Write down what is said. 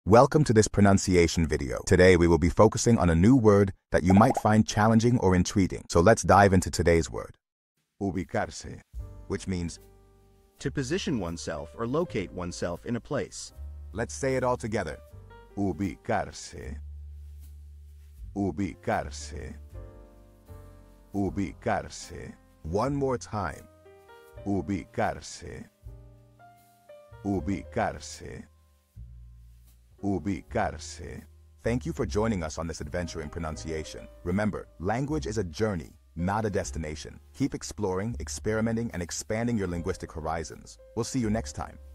Welcome to this pronunciation video. Today we will be focusing on a new word that you might find challenging or intriguing. So let's dive into today's word. Ubicarse, which means to position oneself or locate oneself in a place. let's say it all together. Ubicarse. Ubicarse. Ubicarse. One more time. Ubicarse. Ubicarse. Ubicarse. Thank you for joining us on this adventure in pronunciation. Remember, language is a journey, not a destination. Keep exploring, experimenting, and expanding your linguistic horizons. We'll see you next time.